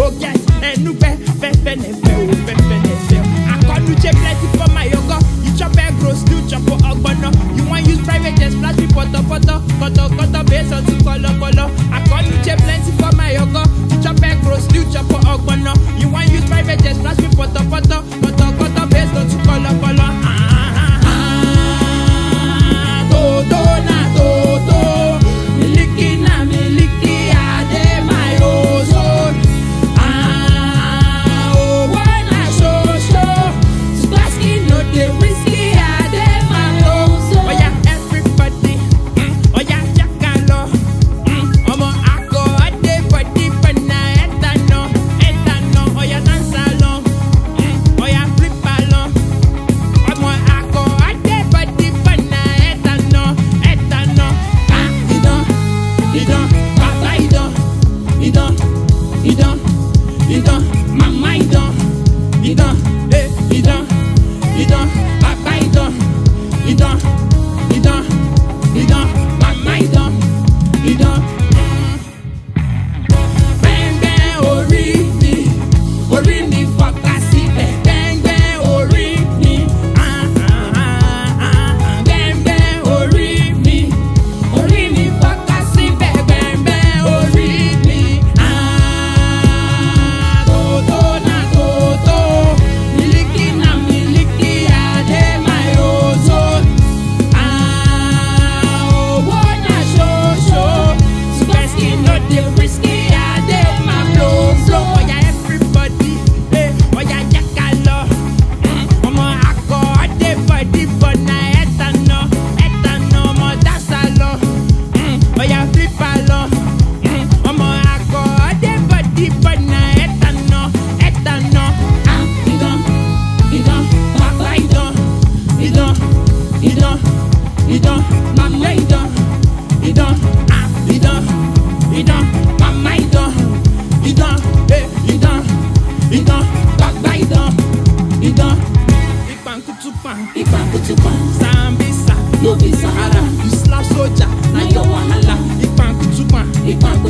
Oh yes, and new fe I call you check plenty for my yoga. You chop and grow, still chop for ogbono. You want use private jet, splash me poto based on 2 color. I call you check plenty for my yoga. You chop and grow, still chop for ogbono. You want use private jet, splash me poto based on 2 color. You slap soldier, now your wahala. Ipan kutupan,